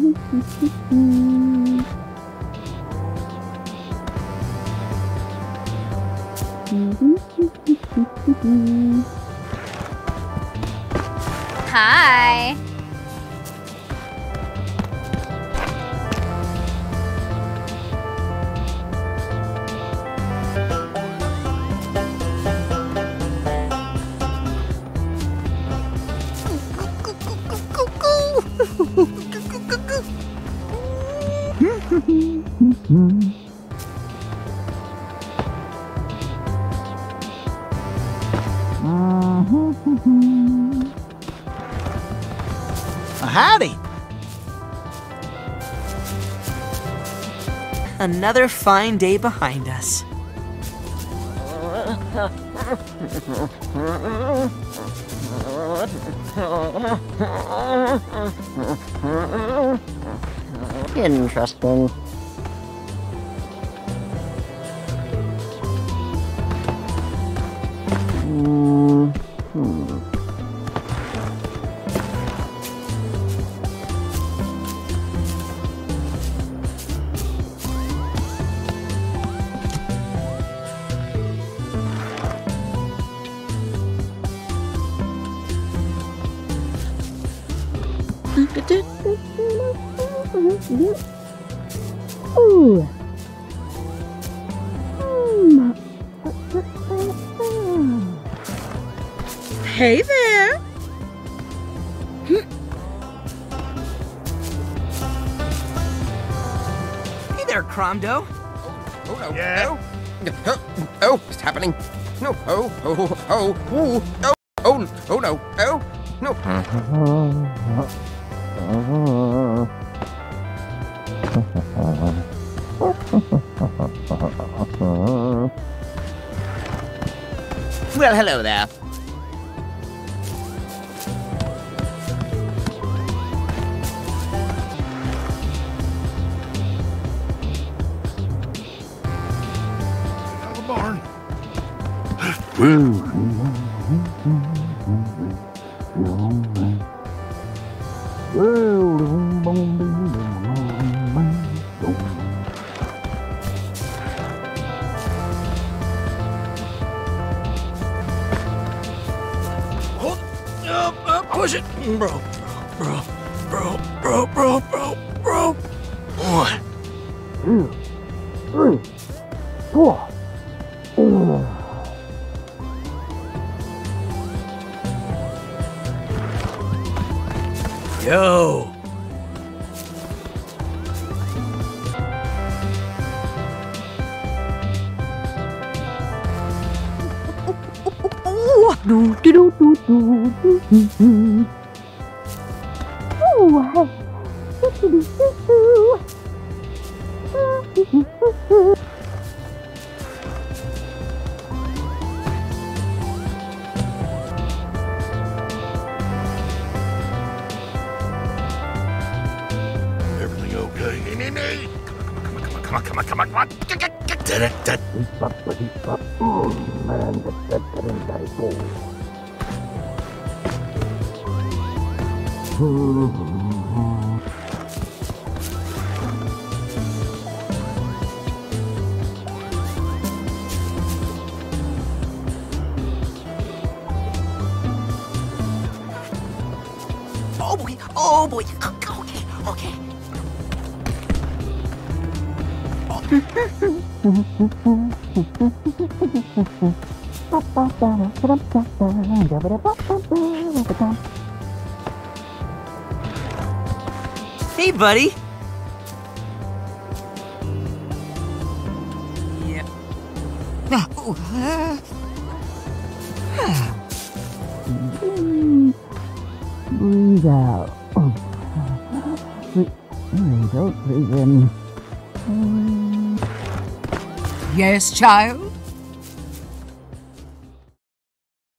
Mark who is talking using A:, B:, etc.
A: Hi.
B: Howdy! Another fine day behind us.
C: Interesting.
D: Ooh. Hey there.
B: Hey there, Cromdo.
E: Oh no!
F: Yeah.
E: Oh, it's happening! No! Oh! Oh! Oh! Oh! Oh! Oh! Oh no! Oh! No!
C: Well, hello there.
F: The barn. Push it, bro. One,
D: 2, 3, 4.
F: yo.
D: Do do do do do do do. Ooh, hey. Do do do do do.
F: Everything okay? Come on. That.
D: Man, that
B: Oh boy. Okay. Hey, buddy. Yeah.
D: breathe out. Don't breathe in.
G: Yes, child?